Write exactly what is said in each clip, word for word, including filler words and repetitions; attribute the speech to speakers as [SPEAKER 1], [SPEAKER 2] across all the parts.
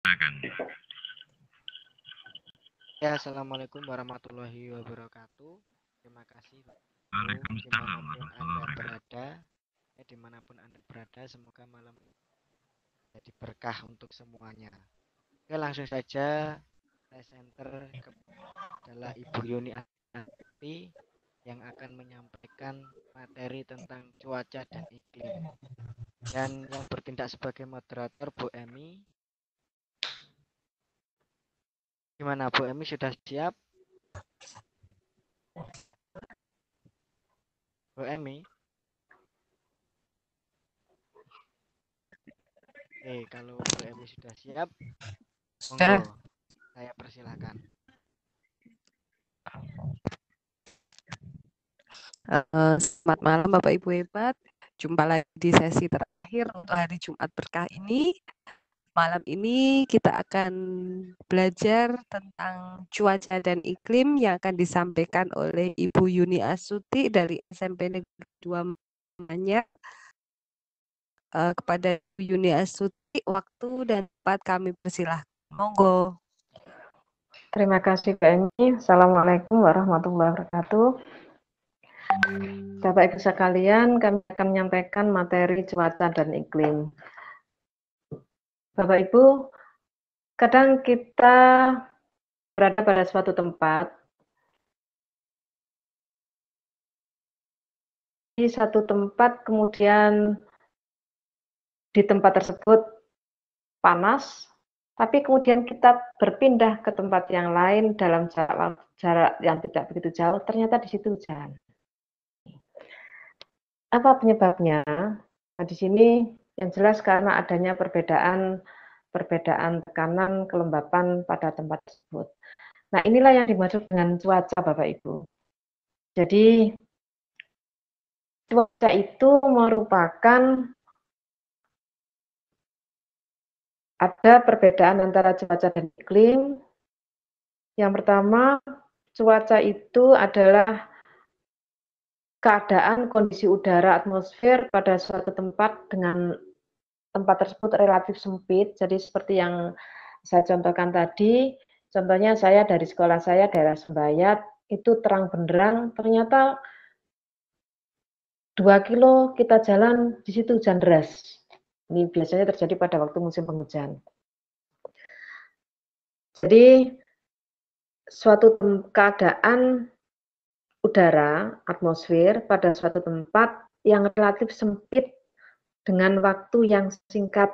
[SPEAKER 1] Ya, assalamualaikum warahmatullahi wabarakatuh. Terima kasih dimanapun Anda berada, ya, dimanapun Anda berada, semoga malam jadi berkah untuk semuanya. Oke, langsung saja saya center adalah Ibu Yuni Astuti yang akan menyampaikan materi tentang cuaca dan iklim. Dan yang bertindak sebagai moderator Bu Emi. Gimana Bu Emi, sudah siap? Bu Emi? Oke, kalau Bu Emi sudah siap, monggo, saya persilahkan.
[SPEAKER 2] Uh, selamat malam Bapak Ibu hebat. Jumpa lagi di sesi terakhir untuk hari Jumat berkah ini. Malam ini kita akan belajar tentang cuaca dan iklim yang akan disampaikan oleh Ibu Yuni Astuti dari S M P Negeri dua Manyar. Uh, kepada Ibu Yuni Astuti, waktu dan tempat kami persilahkan. Monggo.
[SPEAKER 3] Terima kasih Mbak Emi. Assalamualaikum warahmatullahi wabarakatuh. Bapak Ibu sekalian, kami akan menyampaikan materi cuaca dan iklim. Bapak Ibu, kadang kita berada pada suatu tempat, di satu tempat kemudian di tempat tersebut panas, tapi kemudian kita berpindah ke tempat yang lain dalam jarak, jarak yang tidak begitu jauh, ternyata di situ hujan. Apa penyebabnya? Nah, di sini yang jelas karena adanya perbedaan perbedaan tekanan kelembapan pada tempat tersebut. Nah, inilah yang dimaksud dengan cuaca, Bapak Ibu. Jadi, cuaca itu merupakan ada perbedaan antara cuaca dan iklim. Yang pertama, cuaca itu adalah keadaan kondisi udara atmosfer pada suatu tempat dengan tempat tersebut relatif sempit. Jadi seperti yang saya contohkan tadi, contohnya saya dari sekolah saya daerah Sembayat, itu terang benderang, ternyata dua kilo kita jalan, di situ hujan deras. Ini biasanya terjadi pada waktu musim penghujan. Jadi suatu keadaan udara, atmosfer pada suatu tempat yang relatif sempit dengan waktu yang singkat.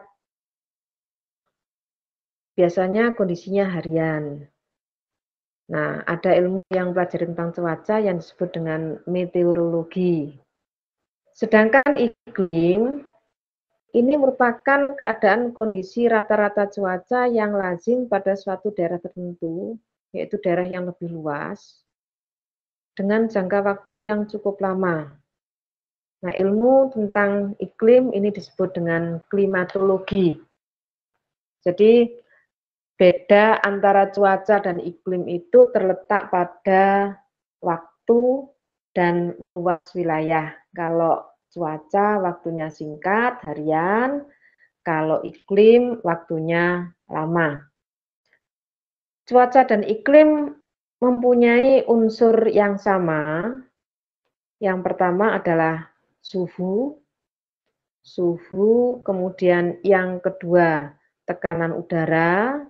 [SPEAKER 3] Biasanya kondisinya harian. Nah, ada ilmu yang pelajari tentang cuaca yang disebut dengan meteorologi. Sedangkan iklim ini merupakan keadaan kondisi rata-rata cuaca yang lazim pada suatu daerah tertentu, yaitu daerah yang lebih luas, dengan jangka waktu yang cukup lama. Nah, ilmu tentang iklim ini disebut dengan klimatologi. Jadi, beda antara cuaca dan iklim itu terletak pada waktu dan luas wilayah. Kalau cuaca waktunya singkat, harian, kalau iklim waktunya lama. Cuaca dan iklim mempunyai unsur yang sama. Yang pertama adalah suhu, suhu, kemudian yang kedua tekanan udara,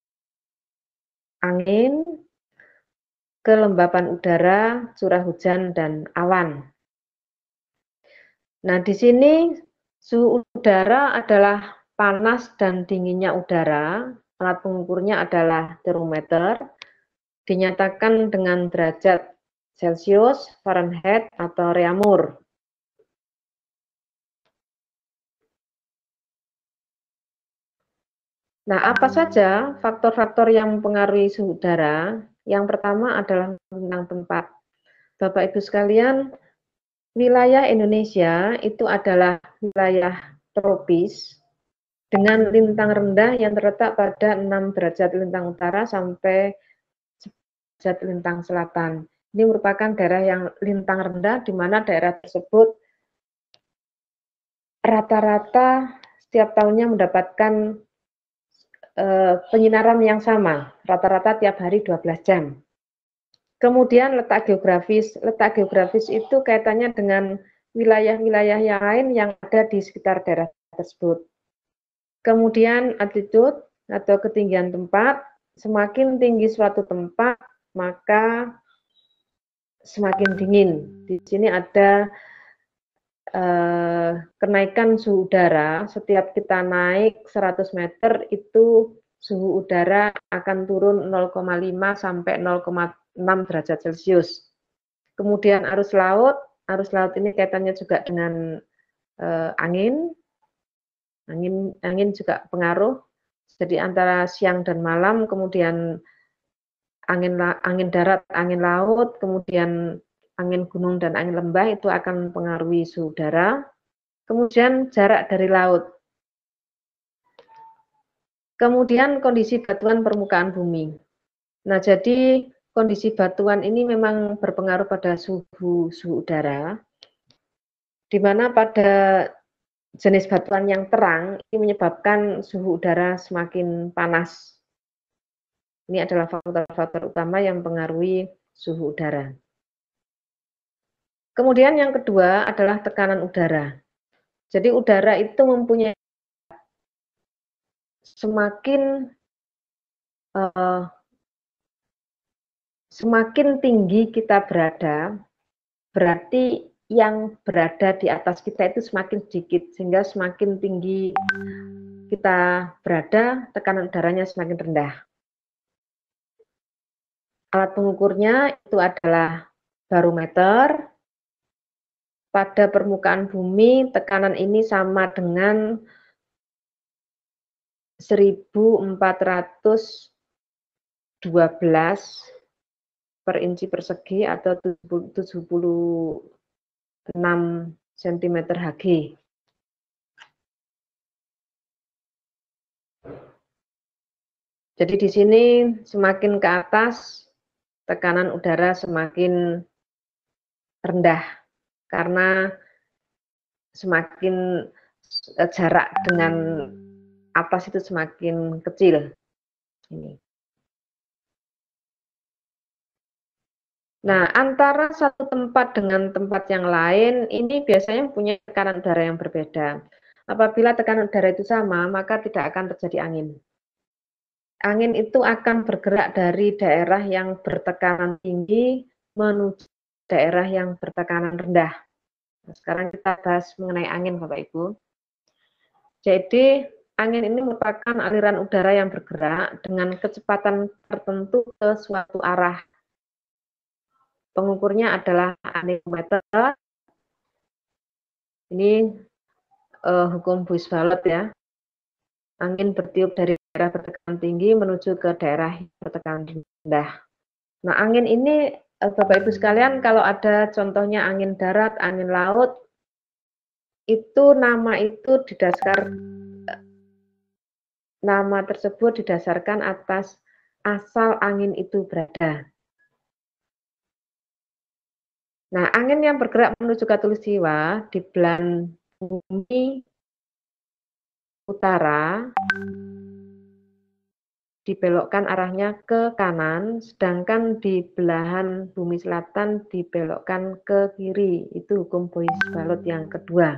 [SPEAKER 3] angin, kelembapan udara, curah hujan, dan awan. Nah, di sini suhu udara adalah panas dan dinginnya udara. Alat pengukurnya adalah termometer. Dinyatakan dengan derajat Celcius, Fahrenheit, atau Reaumur. Nah, apa saja faktor-faktor yang mempengaruhi suhu udara? Yang pertama adalah tentang tempat. Bapak Ibu sekalian, wilayah Indonesia itu adalah wilayah tropis dengan lintang rendah yang terletak pada enam derajat lintang utara sampai derajat lintang selatan. Ini merupakan daerah yang lintang rendah, di mana daerah tersebut rata-rata setiap tahunnya mendapatkan eh, penyinaran yang sama, rata-rata tiap hari dua belas jam. Kemudian letak geografis, letak geografis itu kaitannya dengan wilayah-wilayah yang lain yang ada di sekitar daerah tersebut. Kemudian altitude atau ketinggian tempat, semakin tinggi suatu tempat, maka semakin dingin. Di sini ada eh, kenaikan suhu udara, setiap kita naik seratus meter itu suhu udara akan turun nol koma lima sampai nol koma enam derajat Celcius. Kemudian arus laut, arus laut ini kaitannya juga dengan eh, angin, angin, angin juga pengaruh. Jadi antara siang dan malam, kemudian angin, angin darat, angin laut, kemudian angin gunung dan angin lembah itu akan mempengaruhi suhu udara. Kemudian jarak dari laut. Kemudian kondisi batuan permukaan bumi. Nah, jadi kondisi batuan ini memang berpengaruh pada suhu suhu udara, di mana pada jenis batuan yang terang ini menyebabkan suhu udara semakin panas. Ini adalah faktor-faktor utama yang mempengaruhi suhu udara. Kemudian yang kedua adalah tekanan udara. Jadi udara itu mempunyai semakin uh, semakin tinggi kita berada, berarti yang berada di atas kita itu semakin sedikit, sehingga semakin tinggi kita berada, tekanan udaranya semakin rendah. Alat pengukurnya itu adalah barometer. Pada permukaan bumi, tekanan ini sama dengan seribu empat ratus dua belas per inci persegi atau tujuh puluh enam sentimeter Hg. Jadi di sini semakin ke atas tekanan udara semakin rendah karena semakin jarak dengan atas itu semakin kecil. Ini. Nah, antara satu tempat dengan tempat yang lain, ini biasanya punya tekanan udara yang berbeda. Apabila tekanan udara itu sama, maka tidak akan terjadi angin. Angin itu akan bergerak dari daerah yang bertekanan tinggi menuju daerah yang bertekanan rendah. Nah, sekarang kita bahas mengenai angin, Bapak Ibu. Jadi, angin ini merupakan aliran udara yang bergerak dengan kecepatan tertentu ke suatu arah. Pengukurnya adalah anemometer. Ini uh, hukum Buys-Ballot ya. Angin bertiup dari daerah bertekanan tinggi menuju ke daerah bertekanan rendah. Nah, angin ini uh, Bapak Ibu sekalian, kalau ada contohnya angin darat, angin laut, itu nama itu didasar nama tersebut didasarkan atas asal angin itu berada. Nah, angin yang bergerak menuju khatulistiwa di belahan bumi utara dibelokkan arahnya ke kanan, sedangkan di belahan bumi selatan dibelokkan ke kiri. Itu hukum Buys-Ballot yang kedua.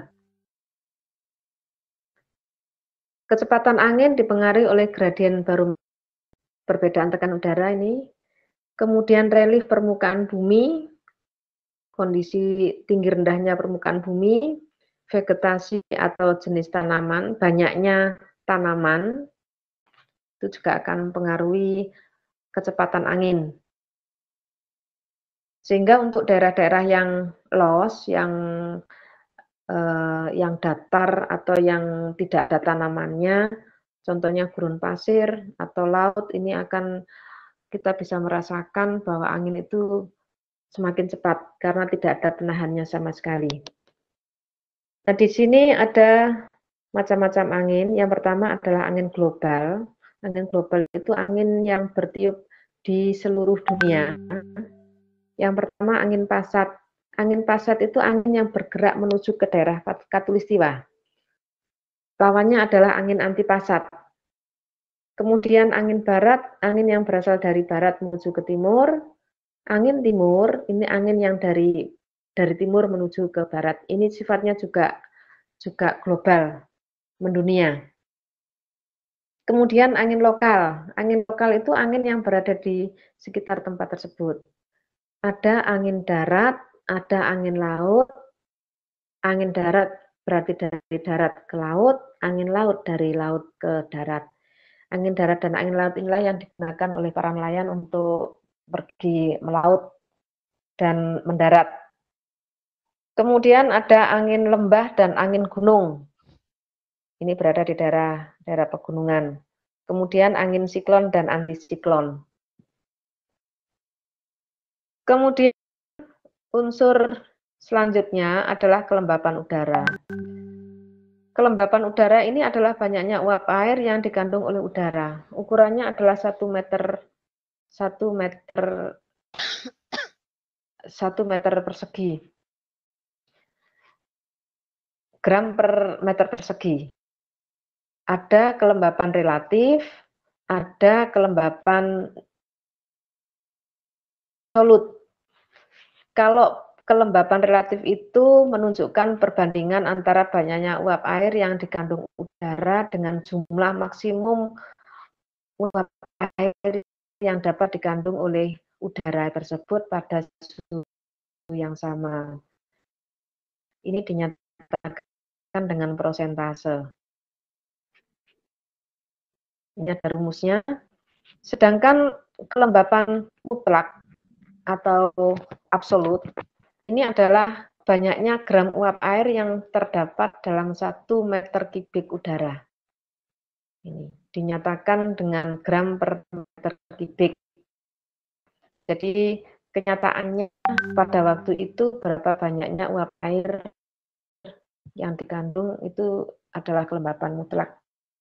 [SPEAKER 3] Kecepatan angin dipengaruhi oleh gradien barometer, perbedaan tekanan udara ini, kemudian relief permukaan bumi, kondisi tinggi rendahnya permukaan bumi, vegetasi atau jenis tanaman, banyaknya tanaman, itu juga akan mempengaruhi kecepatan angin. Sehingga untuk daerah-daerah yang loss, yang eh, yang datar atau yang tidak ada tanamannya, contohnya gurun pasir atau laut, ini akan kita bisa merasakan bahwa angin itu semakin cepat karena tidak ada penahannya sama sekali. Nah, di sini ada macam-macam angin. Yang pertama adalah angin global. Angin global itu angin yang bertiup di seluruh dunia. Yang pertama angin pasat. Angin pasat itu angin yang bergerak menuju ke daerah khatulistiwa. Lawannya adalah angin antipasat. Kemudian angin barat, angin yang berasal dari barat menuju ke timur. Angin timur, ini angin yang dari dari timur menuju ke barat. Ini sifatnya juga juga global, mendunia. Kemudian angin lokal. Angin lokal itu angin yang berada di sekitar tempat tersebut. Ada angin darat, ada angin laut. Angin darat berarti dari darat ke laut, angin laut dari laut ke darat. Angin darat dan angin laut inilah yang digunakan oleh para nelayan untuk pergi melaut dan mendarat. Kemudian ada angin lembah dan angin gunung. Ini berada di daerah daerah pegunungan. Kemudian angin siklon dan antisiklon. Kemudian unsur selanjutnya adalah kelembapan udara. Kelembapan udara ini adalah banyaknya uap air yang dikandung oleh udara. Ukurannya adalah satu meter satu meter satu meter persegi. Gram per meter persegi. Ada kelembapan relatif, ada kelembapan absolut. Kalau kelembapan relatif itu menunjukkan perbandingan antara banyaknya uap air yang dikandung udara dengan jumlah maksimum uap air yang dapat dikandung oleh udara tersebut pada suhu yang sama. Ini dinyatakan dengan prosentase. Ini ada rumusnya. Sedangkan kelembapan mutlak atau absolut ini adalah banyaknya gram uap air yang terdapat dalam satu meter kubik udara. Ini dinyatakan dengan gram per meter kubik. Jadi kenyataannya pada waktu itu berapa banyaknya uap air yang dikandung itu adalah kelembapan mutlak.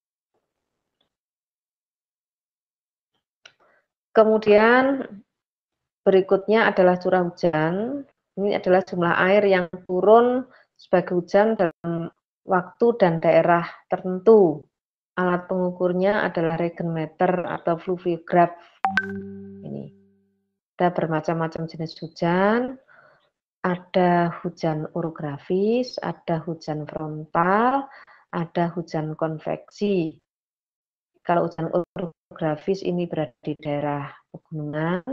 [SPEAKER 3] Kemudian berikutnya adalah curah hujan. Ini adalah jumlah air yang turun sebagai hujan dalam waktu dan daerah tertentu. Alat pengukurnya adalah regenmeter atau fluviograf. Ini ada bermacam-macam jenis hujan. Ada hujan orografis, ada hujan frontal, ada hujan konveksi. Kalau hujan orografis ini berada di daerah pegunungan.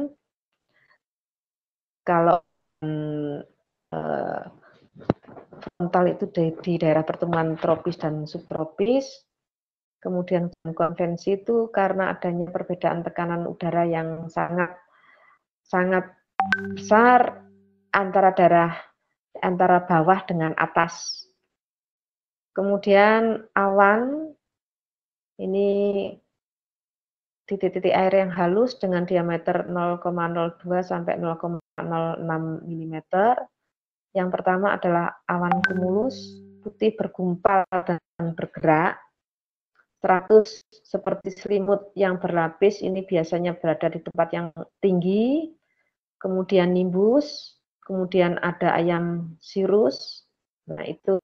[SPEAKER 3] Kalau hmm, eh, frontal itu di, di daerah pertemuan tropis dan subtropis. Kemudian konvensi itu karena adanya perbedaan tekanan udara yang sangat sangat besar antara daerah antara bawah dengan atas. Kemudian awan ini titik-titik air yang halus dengan diameter nol koma nol dua sampai nol koma nol enam milimeter. Yang pertama adalah awan cumulus, putih bergumpal dan bergerak. Stratus seperti selimut yang berlapis ini biasanya berada di tempat yang tinggi. Kemudian nimbus, kemudian ada ayam sirus. Nah, itu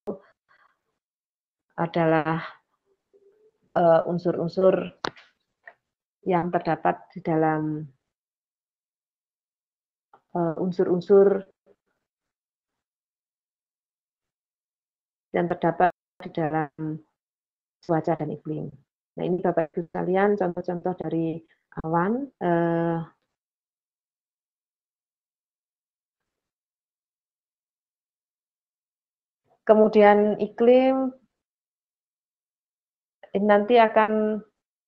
[SPEAKER 3] adalah unsur-unsur uh, yang terdapat di dalam unsur-unsur uh, yang terdapat di dalam cuaca dan iklim. Nah, ini Bapak Ibu sekalian contoh-contoh dari awan. Uh, kemudian iklim ini nanti akan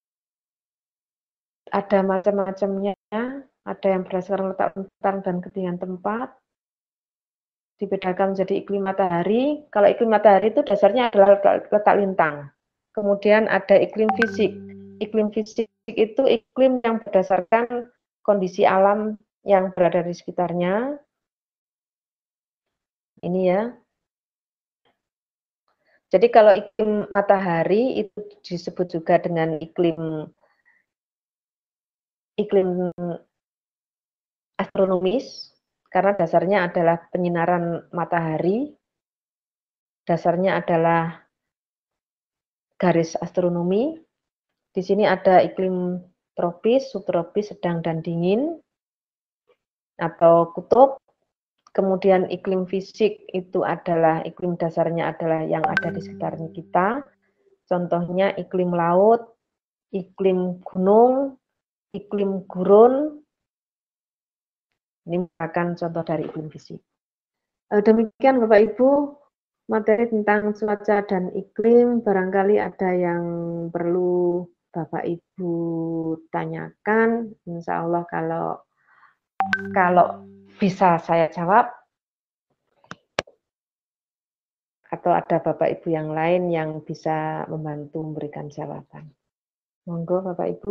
[SPEAKER 3] ada macam-macamnya, ada yang berdasarkan letak bentang dan ketinggian tempat, dibedakan menjadi iklim matahari. Kalau iklim matahari itu dasarnya adalah letak, letak lintang. Kemudian ada iklim fisik. Iklim fisik itu iklim yang berdasarkan kondisi alam yang berada di sekitarnya. Ini ya. Jadi kalau iklim matahari itu disebut juga dengan iklim iklim astronomis, karena dasarnya adalah penyinaran matahari, dasarnya adalah garis astronomi, Di sini ada iklim tropis, subtropis, sedang dan dingin atau kutub. Kemudian iklim fisik itu adalah iklim dasarnya adalah yang ada di sekitarnya kita. Contohnya iklim laut, iklim gunung, iklim gurun. Ini merupakan contoh dari iklim fisik. Demikian Bapak Ibu, materi tentang cuaca dan iklim. Barangkali ada yang perlu Bapak Ibu tanyakan. Insya Allah kalau kalau bisa saya jawab. Atau ada Bapak Ibu yang lain yang bisa membantu memberikan jawaban. Monggo Bapak Ibu.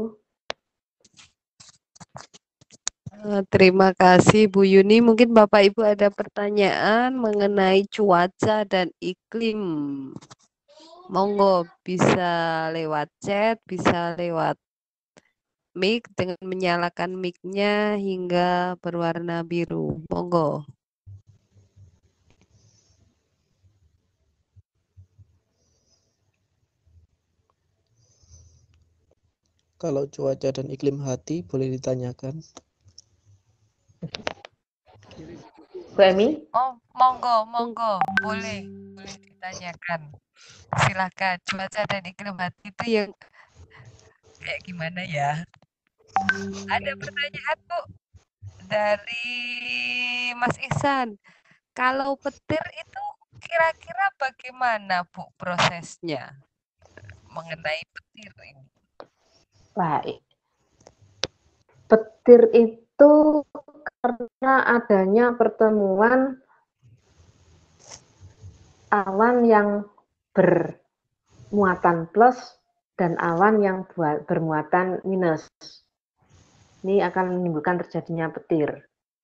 [SPEAKER 2] Terima kasih Bu Yuni. Mungkin Bapak Ibu ada pertanyaan mengenai cuaca dan iklim. Monggo bisa lewat chat, bisa lewat mic dengan menyalakan mic-nya hingga berwarna biru. Monggo.
[SPEAKER 4] Kalau cuaca dan iklim hati boleh ditanyakan.
[SPEAKER 3] Bu Emi?
[SPEAKER 2] Oh, monggo, monggo. Boleh, boleh ditanyakan. Silakan. Cuaca dan iklim hati itu yang kayak gimana ya? Ada pertanyaan Bu dari Mas Ihsan. Kalau petir itu kira-kira bagaimana Bu prosesnya mengenai petir ini?
[SPEAKER 3] Baik. Petir itu karena adanya pertemuan awan yang bermuatan plus dan awan yang bermuatan minus. Ini akan menimbulkan terjadinya petir.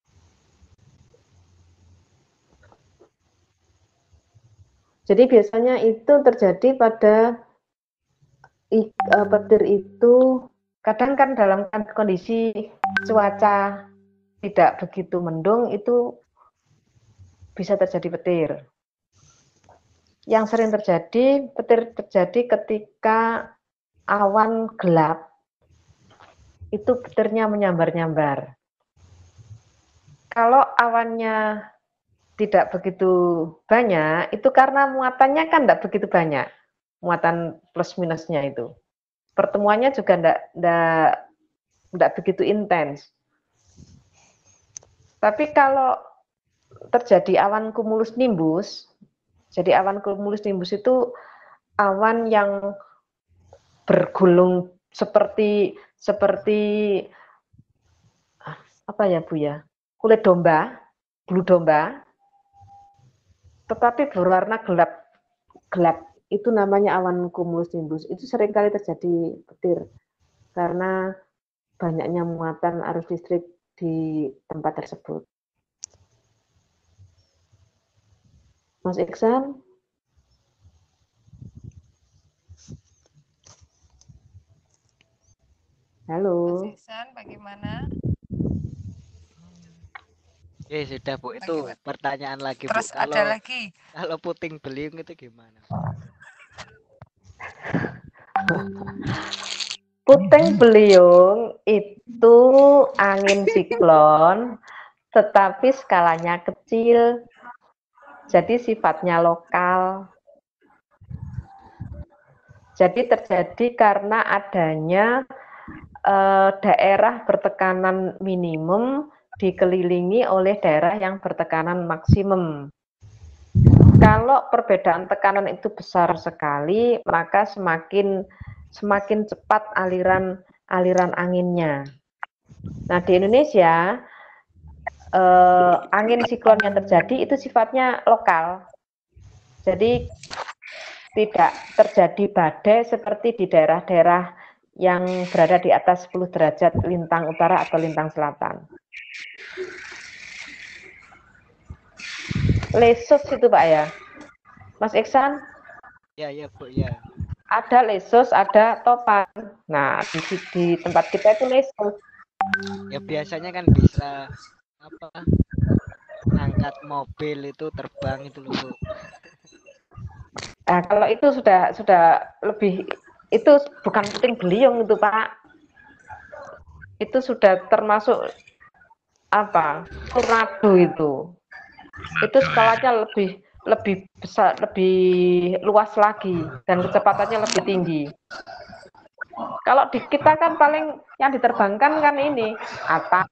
[SPEAKER 3] Jadi biasanya itu terjadi pada uh, petir itu kadang kan dalam kondisi cuaca tidak begitu mendung itu bisa terjadi petir. Yang sering terjadi, petir terjadi ketika awan gelap, itu petirnya menyambar-nyambar. Kalau awannya tidak begitu banyak, itu karena muatannya kan tidak begitu banyak, muatan plus minusnya itu. Pertemuannya juga tidak, tidak, tidak begitu intens. Tapi kalau terjadi awan cumulus nimbus, jadi awan cumulus nimbus itu awan yang bergulung seperti seperti apa ya Bu ya, kulit domba, bulu domba, tetapi berwarna gelap gelap. Itu namanya awan cumulus nimbus. Itu seringkali terjadi petir karena banyaknya muatan arus listrik di tempat tersebut. Mas Iksan? Halo.
[SPEAKER 2] Mas Iksan, bagaimana?
[SPEAKER 1] Ya sudah Bu, itu bagaimana? Pertanyaan lagi
[SPEAKER 2] Terus
[SPEAKER 1] Bu. Kalau,
[SPEAKER 2] ada lagi.
[SPEAKER 1] Kalau puting beliung itu gimana?
[SPEAKER 3] Puting beliung itu angin siklon, tetapi skalanya kecil, jadi sifatnya lokal. Jadi terjadi karena adanya eh, daerah bertekanan minimum dikelilingi oleh daerah yang bertekanan maksimum. Kalau perbedaan tekanan itu besar sekali, maka semakin semakin cepat aliran aliran anginnya. Nah, di Indonesia eh, angin siklon yang terjadi itu sifatnya lokal. Jadi tidak terjadi badai seperti di daerah-daerah yang berada di atas sepuluh derajat lintang utara atau lintang selatan. Lesus itu Pak ya, Mas Iksan?
[SPEAKER 1] Ya, ya Bu, ya.
[SPEAKER 3] Ada lesus, ada topan. Nah, di, di tempat kita itu lesus.
[SPEAKER 1] Ya biasanya kan bisa apa? Angkat mobil itu terbang itu loh Bu.
[SPEAKER 3] Nah, kalau itu sudah sudah lebih itu bukan puting beliung itu Pak. Itu sudah termasuk apa? Tornado itu. Itu skalanya lebih lebih besar, lebih luas lagi dan kecepatannya lebih tinggi. Kalau di kita kan paling yang diterbangkan kan ini atap.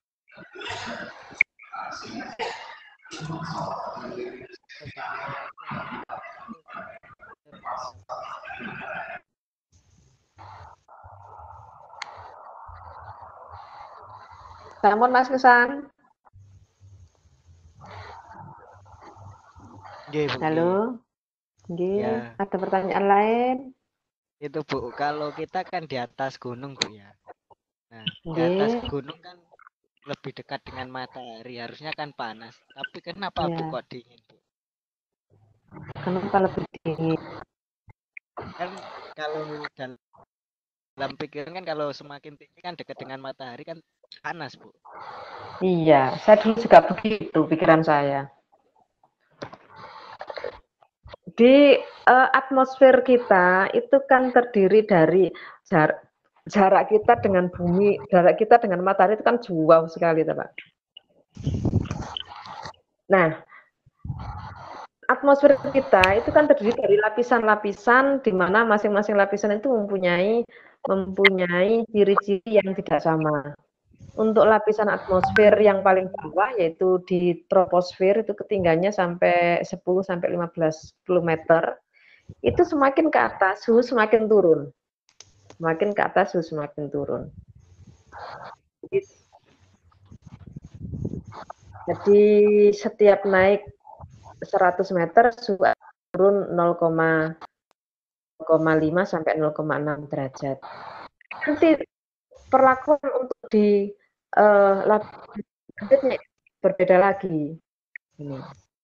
[SPEAKER 3] Namun Mas Kesan.
[SPEAKER 1] Nggih, Bu.
[SPEAKER 3] Halo. Nggih,
[SPEAKER 1] Ya.
[SPEAKER 3] ada pertanyaan lain?
[SPEAKER 1] Itu Bu, kalau kita kan di atas gunung Bu ya. Nah, di atas
[SPEAKER 3] Nggih.
[SPEAKER 1] gunung kan lebih dekat dengan matahari, harusnya kan panas. Tapi kenapa Bu
[SPEAKER 3] Ya.
[SPEAKER 1] kok dingin Bu?
[SPEAKER 3] Kenapa lebih dingin?
[SPEAKER 1] Kan kalau dalam dalam pikiran kan kalau semakin tinggi kan dekat dengan matahari kan panas Bu.
[SPEAKER 3] Iya, saya dulu juga begitu pikiran saya. Di uh, atmosfer kita itu kan terdiri dari jar jarak kita dengan bumi, jarak kita dengan matahari itu kan jauh sekali, Pak. Nah, atmosfer kita itu kan terdiri dari lapisan-lapisan di mana masing-masing lapisan itu mempunyai mempunyai ciri-ciri yang tidak sama. Untuk lapisan atmosfer yang paling bawah yaitu di troposfer itu ketinggiannya sampai sepuluh sampai lima belas kilometer. Itu semakin ke atas suhu semakin turun. Semakin ke atas suhu semakin turun. Jadi setiap naik seratus meter suhu turun nol koma lima sampai nol koma enam derajat. Nanti perlakuan untuk di uh, lapisan berbeda lagi. Ini.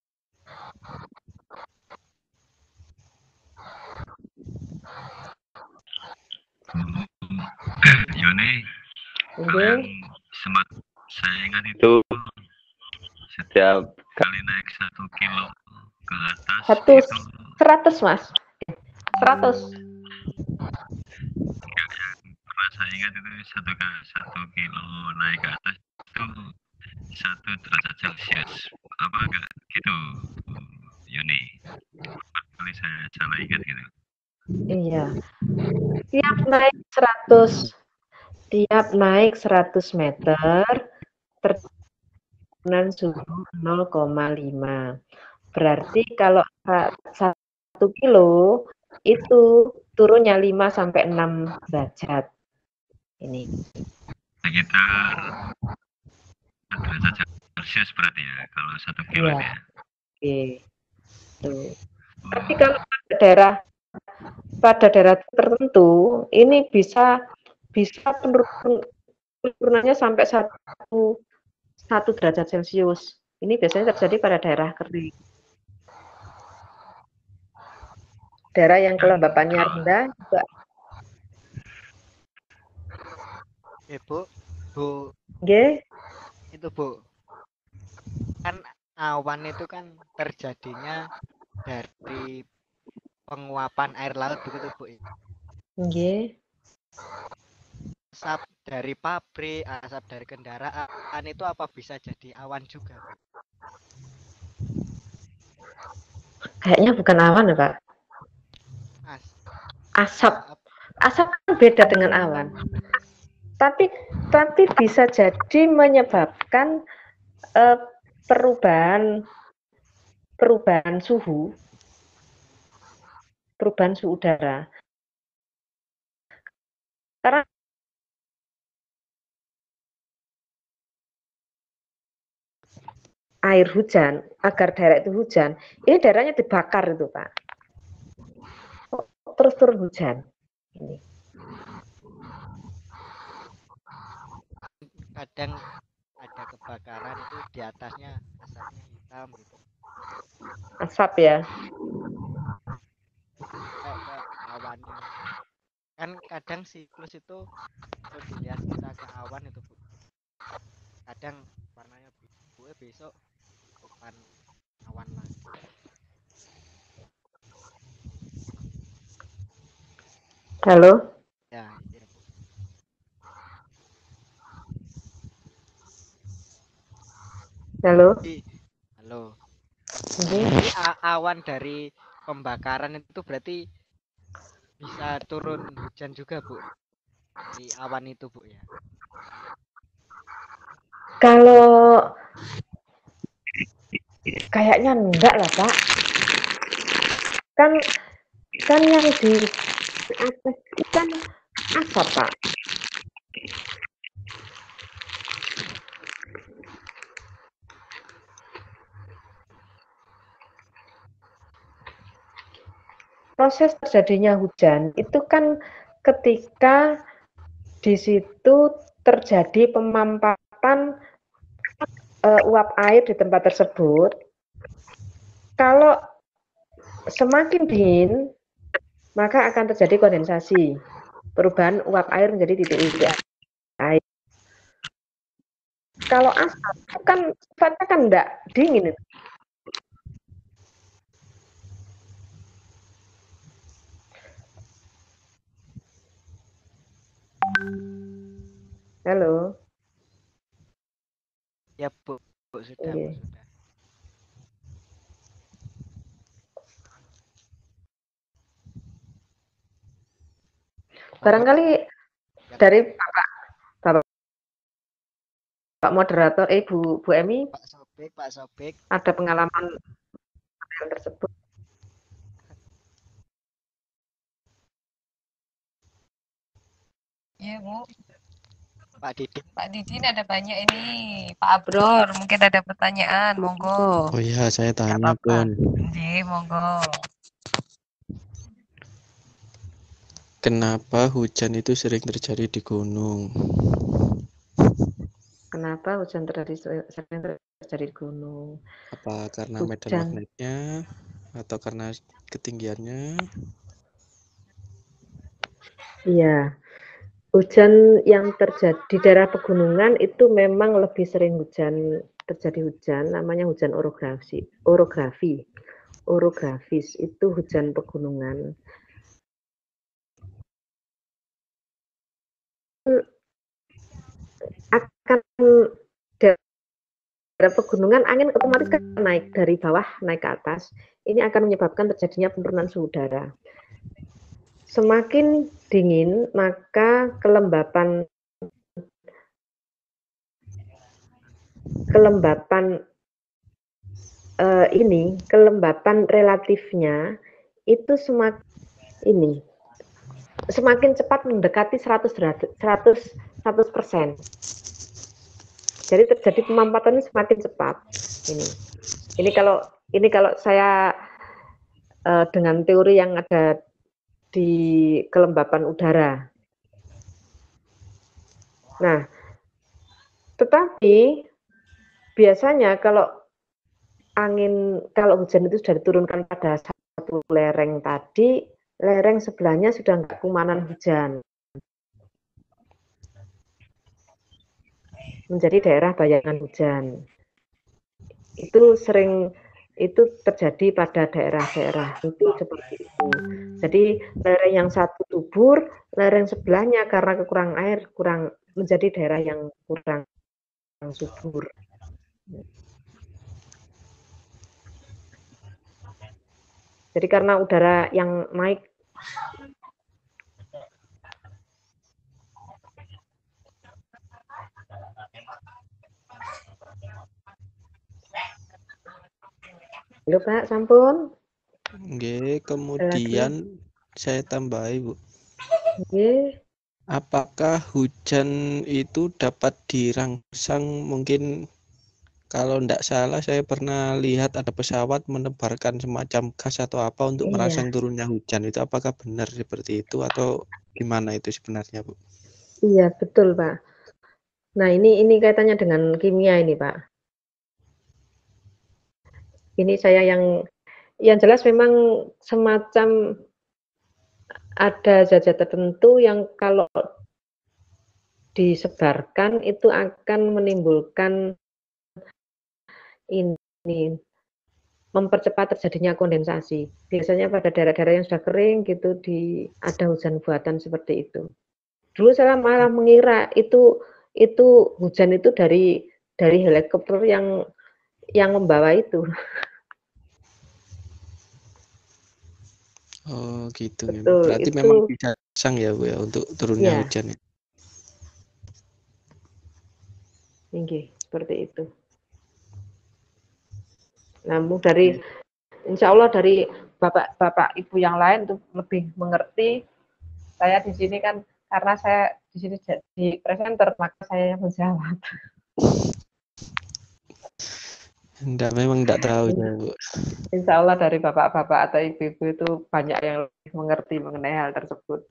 [SPEAKER 5] Yoni,
[SPEAKER 3] Oke.
[SPEAKER 5] yang sempat saya ingat itu setiap kali naik satu kilo ke atas
[SPEAKER 3] Satu
[SPEAKER 5] itu
[SPEAKER 3] seratus mas, seratus.
[SPEAKER 5] Ya, yang pernah saya ingat itu satu satu kilo naik ke atas itu satu derajat Celcius. Apa enggak gitu, Yoni? Kali saya salah ingat gitu.
[SPEAKER 3] Iya. Tiap naik seratus, tiap naik seratus meter terturunan suhu nol koma lima. Berarti kalau satu kilo itu turunnya lima sampai enam derajat. Ini.
[SPEAKER 5] Sekitar derajat Celcius berarti ya kalau satu kilo
[SPEAKER 3] Ya.
[SPEAKER 5] ya.
[SPEAKER 3] Oke. Tuh. Tapi kalau pada daerah pada daerah tertentu ini bisa bisa penurun, penurunannya sampai satu satu derajat Celcius. Ini biasanya terjadi pada daerah kering. Daerah yang kelembapannya rendah juga.
[SPEAKER 1] Eh Bu, Bu.
[SPEAKER 3] Nggih.
[SPEAKER 1] Itu Bu. Kan awan itu kan terjadinya dari penguapan air laut begitu Bu.
[SPEAKER 3] Nggih.
[SPEAKER 1] Asap dari pabrik, asap dari kendaraan itu apa bisa jadi awan juga Bu?
[SPEAKER 3] Kayaknya bukan awan ya Pak.
[SPEAKER 1] As
[SPEAKER 3] Asap. Asap kan beda dengan awan. Tapi tapi bisa jadi menyebabkan uh, perubahan perubahan suhu, perubahan suhu udara. Karena air hujan, agar daerah itu hujan, ini daerahnya dibakar itu Pak. Terus turun hujan. Ini.
[SPEAKER 1] Kadang ada kebakaran itu di atasnya asapnya hitam gitu.
[SPEAKER 3] Asap ya.
[SPEAKER 1] Kayak, kayak awannya. Kan kadang siklus itu kalau dilihat kita ke awan itu Bu. Kadang warnanya biru, besok bukan awan lagi.
[SPEAKER 3] Halo?
[SPEAKER 1] Ya, ya Bu.
[SPEAKER 3] Halo?
[SPEAKER 1] Jadi, halo.
[SPEAKER 3] Nggih.
[SPEAKER 1] Jadi a- awan dari pembakaran itu berarti bisa turun hujan juga, Bu. Dari awan itu, Bu ya.
[SPEAKER 3] Kalau kayaknya enggak lah, Pak. Kan kan yang di atas itu kan asap, Pak. Proses terjadinya hujan itu kan ketika di situ terjadi pemampatan uh, uap air di tempat tersebut. Kalau semakin dingin, maka akan terjadi kondensasi, perubahan uap air menjadi titik-titik air. Kalau asap kan sifatnya kan enggak dingin. Halo.
[SPEAKER 1] Ya, Bu. Bu sudah, Bu
[SPEAKER 3] Oke.
[SPEAKER 1] sudah.
[SPEAKER 3] Barangkali
[SPEAKER 1] Ya,
[SPEAKER 3] dari Bapak, Bapak, Pak moderator, eh Bu, Bu Emi,
[SPEAKER 1] Pak Sobek, Pak Sobek.
[SPEAKER 3] ada pengalaman hal tersebut.
[SPEAKER 2] Iya, Bu.
[SPEAKER 1] Pak Didin.
[SPEAKER 2] Pak Didin ada banyak ini. Pak Abror, mungkin ada pertanyaan, monggo.
[SPEAKER 4] Oh iya, saya
[SPEAKER 2] Nggak
[SPEAKER 4] tanya,
[SPEAKER 2] apa-apa.
[SPEAKER 4] Bun.
[SPEAKER 2] Nggih, monggo.
[SPEAKER 4] Kenapa hujan itu sering terjadi di gunung?
[SPEAKER 3] Kenapa hujan terjadi sering terjadi di gunung?
[SPEAKER 4] Apa karena medan
[SPEAKER 3] Hujan.
[SPEAKER 4] magnetnya atau karena ketinggiannya?
[SPEAKER 3] Iya. Hujan yang terjadi di daerah pegunungan itu memang lebih sering hujan terjadi hujan, namanya hujan orografi. Orografi. Orografis itu hujan pegunungan. Akan daerah pegunungan angin otomatis kan naik dari bawah naik ke atas. Ini akan menyebabkan terjadinya penurunan suhu udara. Semakin dingin, maka kelembapan kelembapan uh, ini, kelembapan relatifnya itu semakin ini semakin cepat mendekati seratus derajat, seratus seratus persen. Jadi terjadi pemampatan semakin cepat. Ini, ini kalau ini kalau saya uh, dengan teori yang ada di kelembapan udara. Nah, tetapi biasanya kalau angin, kalau hujan itu sudah diturunkan pada satu lereng tadi, lereng sebelahnya sudah enggak kumanan hujan. Menjadi daerah bayangan hujan. Itu sering itu terjadi pada daerah-daerah itu seperti itu. Jadi lereng yang satu subur, lereng sebelahnya karena kekurangan air kurang menjadi daerah yang kurang subur. Jadi karena udara yang naik Halo Pak, sampun.
[SPEAKER 4] Oke, kemudian saya tambahi, Bu.
[SPEAKER 3] Oke.
[SPEAKER 4] Apakah hujan itu dapat dirangsang? Mungkin kalau tidak salah saya pernah lihat ada pesawat menebarkan semacam gas atau apa untuk
[SPEAKER 3] Iya.
[SPEAKER 4] merangsang turunnya hujan. Itu apakah benar seperti itu atau gimana itu sebenarnya, Bu?
[SPEAKER 3] Iya, betul, Pak. Nah, ini ini kaitannya dengan kimia ini, Pak. Ini saya yang yang jelas memang semacam ada zat-zat tertentu yang kalau disebarkan itu akan menimbulkan ini mempercepat terjadinya kondensasi. Biasanya pada daerah-daerah yang sudah kering gitu di ada hujan buatan seperti itu. Dulu saya malah mengira itu itu hujan itu dari dari helikopter yang yang membawa itu.
[SPEAKER 4] Oh gitu.
[SPEAKER 3] Betul,
[SPEAKER 4] Berarti
[SPEAKER 3] itu
[SPEAKER 4] memang dirangsang ya Bu ya untuk turunnya
[SPEAKER 3] ya,
[SPEAKER 4] hujan.
[SPEAKER 3] tinggi seperti itu. Namun dari insya Allah dari bapak-bapak ibu yang lain tuh lebih mengerti. Saya di sini kan karena saya di sini jadi presenter, maka saya yang menjawab.
[SPEAKER 4] Enggak, memang enggak tahu ya Bu.
[SPEAKER 3] Insya Allah dari bapak-bapak atau ibu-ibu itu banyak yang lebih mengerti mengenai hal tersebut.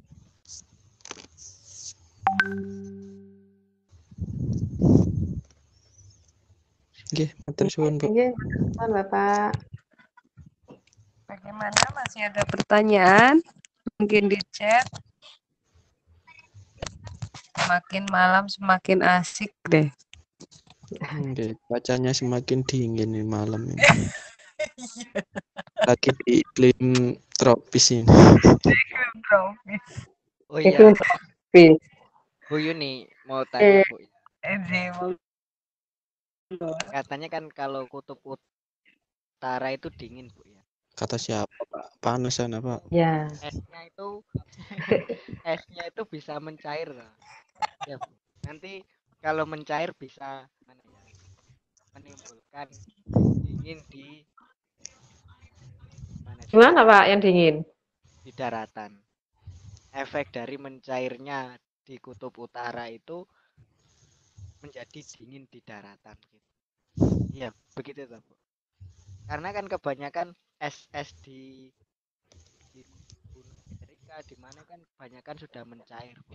[SPEAKER 4] Oke, matur suwun Bu.
[SPEAKER 3] Oke, Bapak.
[SPEAKER 2] Bagaimana? Masih ada pertanyaan? Mungkin di chat. Semakin malam semakin asik deh.
[SPEAKER 4] Oke, cuacanya semakin dingin nih malam ini. Lagi di iklim tropis ini.
[SPEAKER 1] Oh
[SPEAKER 3] Itu
[SPEAKER 1] iya,
[SPEAKER 3] tropis.
[SPEAKER 1] Bu Yuni mau tanya Bu.
[SPEAKER 2] Eh,
[SPEAKER 1] Katanya kan kalau kutub utara itu dingin Bu ya.
[SPEAKER 4] Kata siapa Pak? Panasan apa?
[SPEAKER 3] Ya,
[SPEAKER 1] Esnya itu esnya itu bisa mencair loh. Ya Bu. Nanti kalau mencair bisa mana ya, menimbulkan dingin di mana di
[SPEAKER 3] gimana
[SPEAKER 1] daratan.
[SPEAKER 3] Pak yang dingin?
[SPEAKER 1] Di daratan. Efek dari mencairnya di kutub utara itu menjadi dingin di daratan gitu. Iya, begitu tuh, Bu. Karena kan kebanyakan es-es di di Gunung Amerika di mana kan kebanyakan sudah mencair, Bu.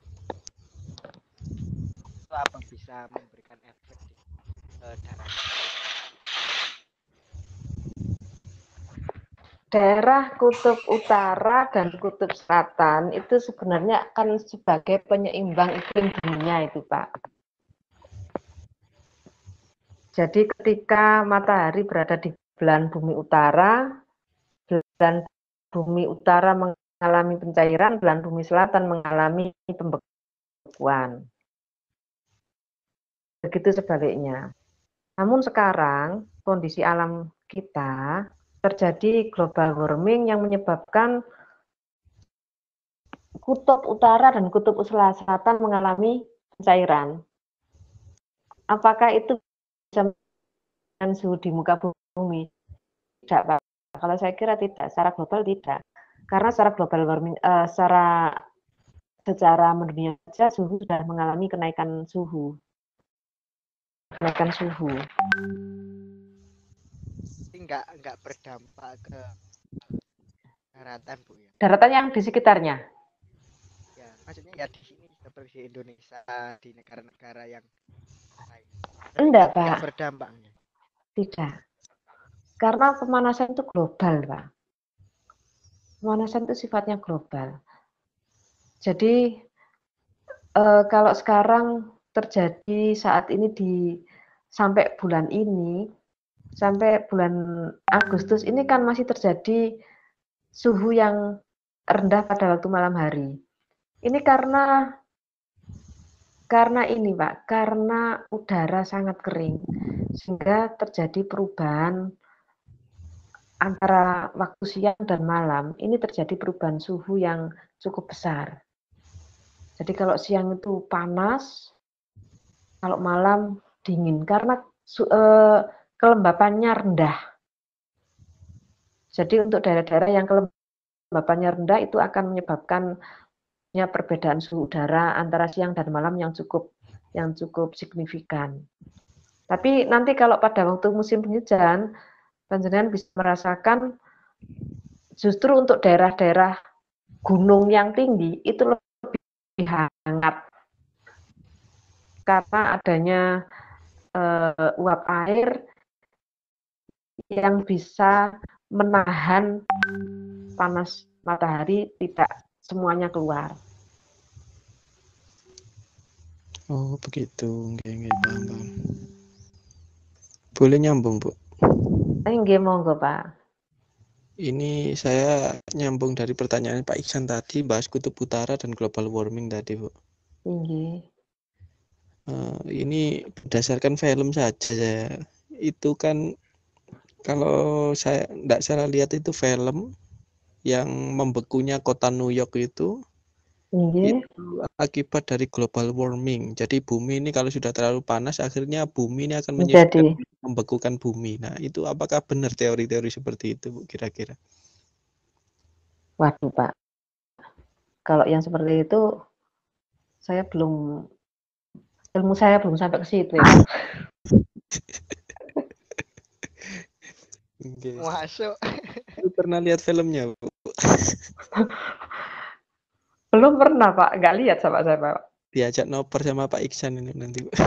[SPEAKER 1] Itu apa bisa memberikan efek di uh, daratan?
[SPEAKER 3] Daerah kutub utara dan kutub selatan itu sebenarnya akan sebagai penyeimbang iklim dunia itu Pak. Jadi ketika matahari berada di belahan bumi utara, belahan bumi utara mengalami pencairan, belahan bumi selatan mengalami pembekuan. Begitu sebaliknya. Namun sekarang kondisi alam kita terjadi global warming yang menyebabkan kutub utara dan kutub selatan mengalami pencairan. Apakah itu bisa menaikkan suhu di muka bumi? Tidak, Pak. Kalau saya kira tidak, secara global tidak. Karena secara global warming, uh, secara secara mendunia saja suhu sudah mengalami kenaikan suhu. Kenaikan suhu.
[SPEAKER 1] Enggak enggak berdampak ke daratan, Bu ya.
[SPEAKER 3] Daratan yang di sekitarnya.
[SPEAKER 1] Ya, maksudnya ya di sini seperti di Indonesia, di negara-negara yang lain.
[SPEAKER 3] Enggak,
[SPEAKER 1] Enggak
[SPEAKER 3] Pak.
[SPEAKER 1] berdampaknya.
[SPEAKER 3] Tidak. Karena pemanasan itu global, Pak. Pemanasan itu sifatnya global. Jadi eh, kalau sekarang terjadi saat ini di sampai bulan ini, sampai bulan Agustus ini kan masih terjadi suhu yang rendah pada waktu malam hari. Ini karena karena ini, Pak, karena udara sangat kering sehingga terjadi perubahan antara waktu siang dan malam. Ini terjadi perubahan suhu yang cukup besar. Jadi kalau siang itu panas, kalau malam dingin karena eh, kelembapannya rendah. Jadi untuk daerah-daerah yang kelembapannya rendah itu akan menyebabkan perbedaan suhu udara antara siang dan malam yang cukup yang cukup signifikan. Tapi nanti kalau pada waktu musim penghujan, panjenengan bisa merasakan justru untuk daerah-daerah gunung yang tinggi itu lebih hangat karena adanya uh, uap air yang bisa menahan panas matahari, tidak semuanya keluar.
[SPEAKER 4] Oh begitu, nggih nggih paham paham. Boleh nyambung Bu?
[SPEAKER 3] Nggih, monggo, Pak.
[SPEAKER 4] Ini saya nyambung dari pertanyaan Pak Iksan tadi, bahas kutub utara dan global warming tadi, Bu.
[SPEAKER 3] Nggih.
[SPEAKER 4] Uh, ini berdasarkan film saja saya. Itu kan kalau saya tidak salah lihat itu film yang membekunya kota New York itu
[SPEAKER 3] Nggih.
[SPEAKER 4] itu akibat dari global warming. Jadi bumi ini kalau sudah terlalu panas, akhirnya bumi ini akan menyusutkan,
[SPEAKER 3] Menjadi
[SPEAKER 4] membekukan bumi. Nah, itu apakah benar teori-teori seperti itu, Bu, kira-kira?
[SPEAKER 3] Waduh, Pak. Kalau yang seperti itu saya belum ilmu saya belum sampai ke situ ya, Pak.
[SPEAKER 4] Okay.
[SPEAKER 1] Masuk.
[SPEAKER 4] Lu pernah lihat filmnya, Bu?
[SPEAKER 3] Belum pernah, Pak. Nggak lihat sama saya, Pak.
[SPEAKER 4] Diajak noper sama Pak Iksan ini nanti, Bu.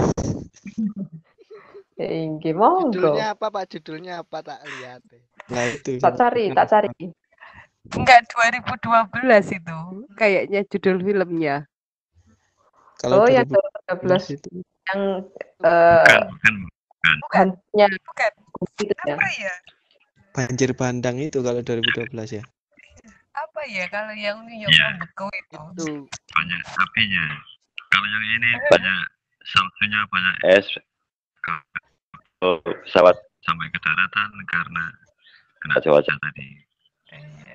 [SPEAKER 3] Nggih, monggo.
[SPEAKER 1] Judulnya apa, Pak? Judulnya apa, tak lihat.
[SPEAKER 4] Nah, itu
[SPEAKER 3] Tak cari, tak cari.
[SPEAKER 2] Enggak, dua ribu dua belas itu kayaknya judul filmnya.
[SPEAKER 4] Kalau
[SPEAKER 3] Oh, yang
[SPEAKER 4] dua ribu
[SPEAKER 3] dua belas
[SPEAKER 4] itu
[SPEAKER 3] yang eh
[SPEAKER 5] Bukan, bukan, bukan.
[SPEAKER 2] Bukan,
[SPEAKER 3] hantunya
[SPEAKER 2] bukan.
[SPEAKER 3] gitu ya.
[SPEAKER 2] Apa ya?
[SPEAKER 4] banjir bandang itu kalau dua ribu dua belas ya.
[SPEAKER 2] Apa ya kalau yang New York
[SPEAKER 5] Iya.
[SPEAKER 2] membeku itu?
[SPEAKER 1] Itu
[SPEAKER 5] Banyak apinya. Kalau yang ini banyak saljunya, banyak es. Oh, pesawat sampai ke daratan karena kena cuaca tadi.
[SPEAKER 2] Iya.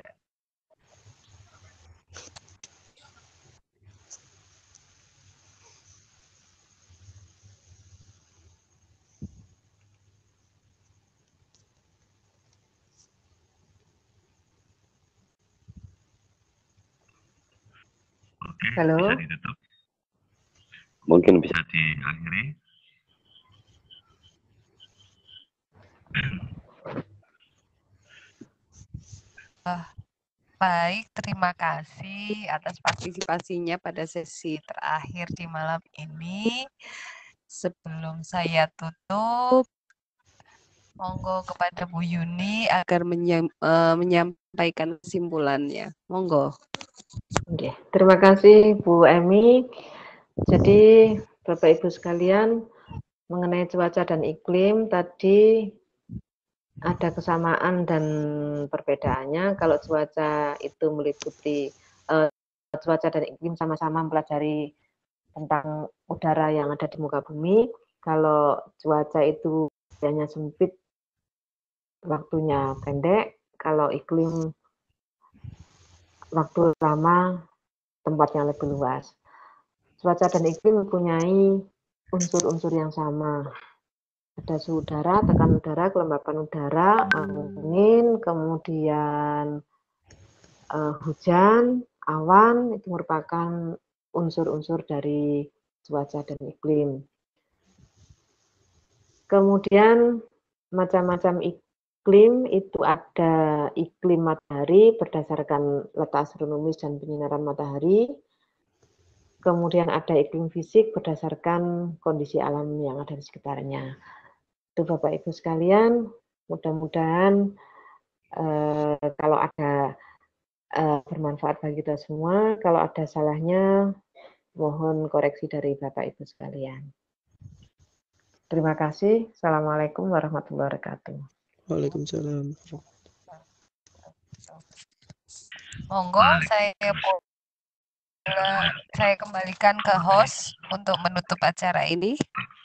[SPEAKER 5] Oke,
[SPEAKER 3] Halo.
[SPEAKER 5] bisa ditutup. Mungkin bisa diakhiri.
[SPEAKER 2] Baik, terima kasih atas partisipasinya pada sesi terakhir di malam ini. Sebelum saya tutup, monggo kepada Bu Yuni agar menyam, uh, menyampaikan kesimpulannya. Monggo.
[SPEAKER 3] Oke, terima kasih Bu Emi. Jadi Bapak Ibu sekalian, mengenai cuaca dan iklim tadi ada kesamaan dan perbedaannya. Kalau cuaca itu meliputi uh, cuaca dan iklim sama-sama mempelajari tentang udara yang ada di muka bumi. Kalau cuaca itu hanya sempit, waktunya pendek. Kalau iklim waktu lama, tempatnya lebih luas. Cuaca dan iklim mempunyai unsur-unsur yang sama. Ada suhu udara, tekanan udara, kelembapan udara, angin, kemudian uh, hujan, awan, itu merupakan unsur-unsur dari cuaca dan iklim. Kemudian macam-macam iklim itu ada iklim matahari berdasarkan letak astronomis dan penyinaran matahari. Kemudian ada iklim fisik berdasarkan kondisi alam yang ada di sekitarnya. Itu Bapak Ibu sekalian, mudah-mudahan eh, kalau ada eh, bermanfaat bagi kita semua. Kalau ada salahnya, mohon koreksi dari Bapak Ibu sekalian. Terima kasih. Assalamualaikum warahmatullahi wabarakatuh.
[SPEAKER 4] Waalaikumsalam.
[SPEAKER 2] Monggo saya saya kembalikan ke host untuk menutup acara ini.